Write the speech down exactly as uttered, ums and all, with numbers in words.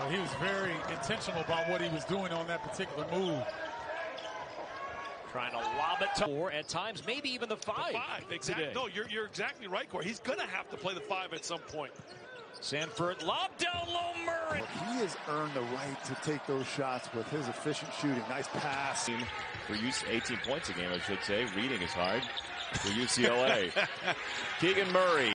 Well, he was very intentional about what he was doing on that particular move. Trying to lob it to four, at times, maybe even the five. The five, exactly. No, you're, you're exactly right, Corey. He's going to have to play the five at some point. Sanford, lob down low, Murray. Well, he has earned the right to take those shots with his efficient shooting. Nice pass. For U C, eighteen points a game, I should say. Reading is hard for U C L A. Keegan Murray.